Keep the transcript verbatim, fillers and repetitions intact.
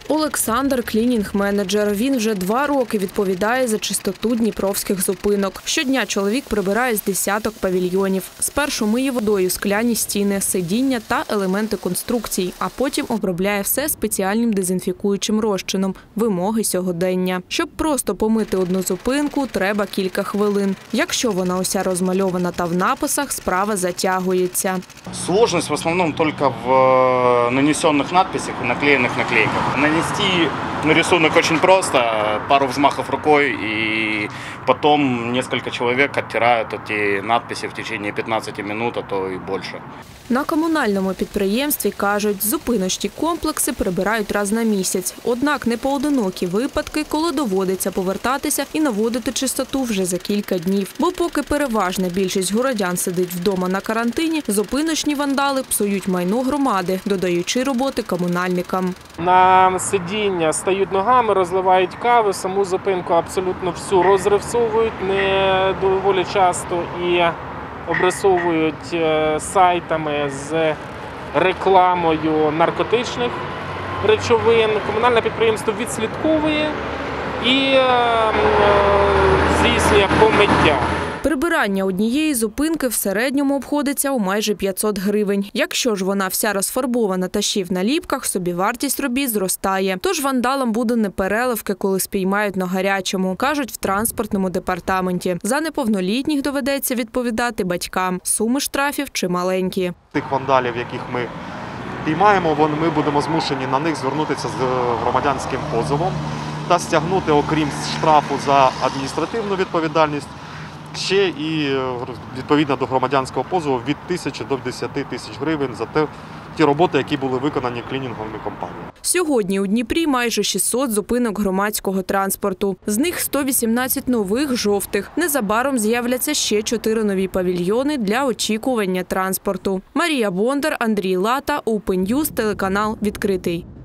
Олександр – клінінг-менеджер. Він вже два роки відповідає за чистоту дніпровських зупинок. Щодня чоловік прибирає з десяток павільйонів. Спершу миє водою скляні стіни, сидіння та елементи конструкцій, а потім обробляє все спеціальним дезінфікуючим розчином – вимоги сьогодення. Щоб просто помити одну зупинку, треба кілька хвилин. Якщо вона уся розмальована та в написах, справа затягується. Сложность в основном только в нанесенных надписях и наклеенных наклейках. Нанести рисунок очень просто, пару взмахов рукой, и потом несколько человек оттирают эти надписи в течение пятнадцати минут, а то и больше. На комунальному підприємстві, кажуть, зупиночні комплекси прибирають раз на місяць. Однак непоодинокі випадки, коли доводиться повертатися і наводити чистоту вже за кілька днів. Бо поки переважна більшість городян сидить вдома на карантині, зупиночні вандали псують майно громади, додаючи роботи комунальникам. На сидіння стають ногами, розливають каву, саму зупинку абсолютно всю розрисовують не доволі часто і обрисовують сайтами з рекламою наркотичних речовин. Комунальне підприємство відслідковує і здійснює помиття. Прибирання однієї зупинки в середньому обходиться у майже п'ятсот гривень. Якщо ж вона вся розфарбована та ще й в наліпках, собівартість робіт зростає. Тож вандалам буде не переливки, коли спіймають на гарячому, кажуть в транспортному департаменті. За неповнолітніх доведеться відповідати батькам. Суми штрафів чималенькі. Тих вандалів, яких ми піймаємо, ми будемо змушені на них звернутися з громадянським позовом та стягнути, окрім штрафу за адміністративну відповідальність, ще і відповідно до громадянського позову від тисячі до десяти тисяч гривень за те, ті роботи, які були виконані клінінговими компаніями. Сьогодні у Дніпрі майже шістсот зупинок громадського транспорту. З них сто вісімнадцять нових жовтих. Незабаром з'являться ще чотири нові павільйони для очікування транспорту. Марія Бондар, Андрій Лата, Open News, телеканал «Відкритий».